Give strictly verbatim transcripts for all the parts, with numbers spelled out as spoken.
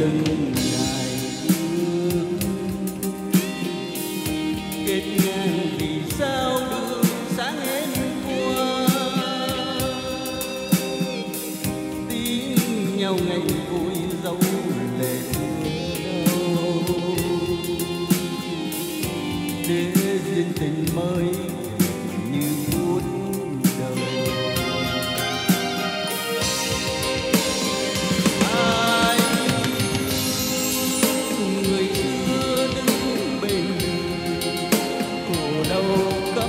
đừng ngại bước, kết ngang vì sao đường sáng em qua, tiếng nhau ngày vui dấu lệ thương đau, để duyên tình mới như phút đầu. Ai người xưa đứng bên khổ đau câm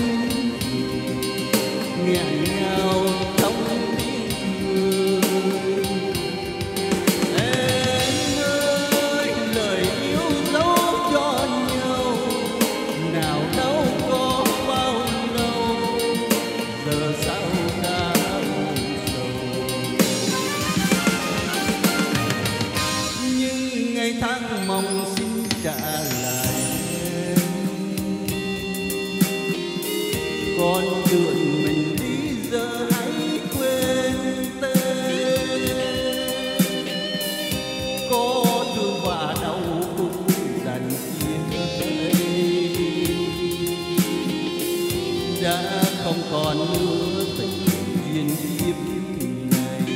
nghẹn ngào trong tiếng cười. Em ơi lời yêu dấu cho nhau, nào đâu có bao lâu, giờ sao đã sầu. Nhưng ngày tháng mong xin trả lại em, con đường mình đi giờ hãy quên tên. Có thương và đau cũng đành chia tay, đã không còn nữa tình duyên kiếp này.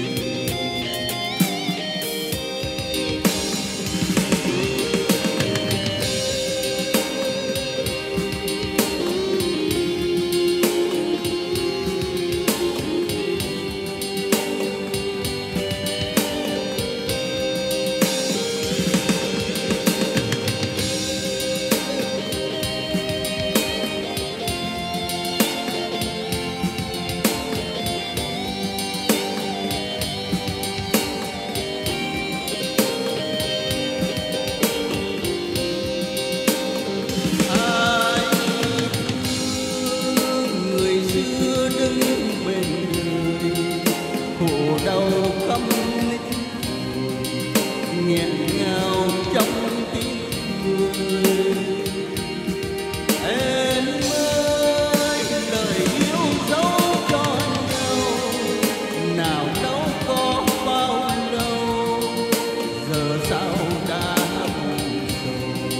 Khổ đau khắp nít nghẹn ngào trong tiếng cười. Em ơi lời yêu dấu cho nhau, nào đâu có bao lâu, giờ sao đã buồn sầu.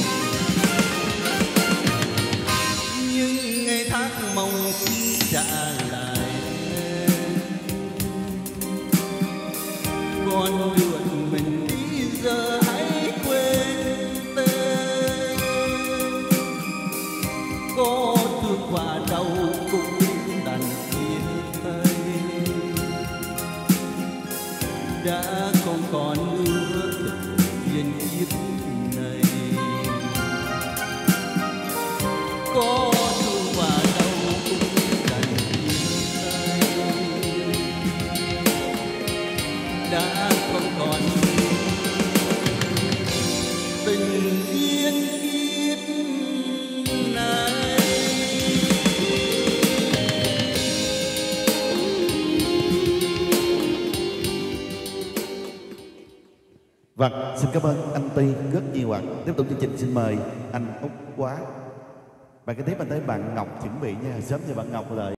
Nhưng ngày tháng mong xin trả lại con đường mình đi giờ hãy quên tên. Có thương và đau cũng đành chia tay, đã không còn nữa tình duyên kiếp này. Có thương và đau cũng đành chia tay, đã không còn tình duyên kiếp này. Vâng, xin cảm ơn anh Ty rất nhiều ạ. Tiếp tục chương trình xin mời anh Úc Quá. Bạn kế tiếp anh tới bạn Ngọc chuẩn bị nha, sớm cho bạn Ngọc lợi.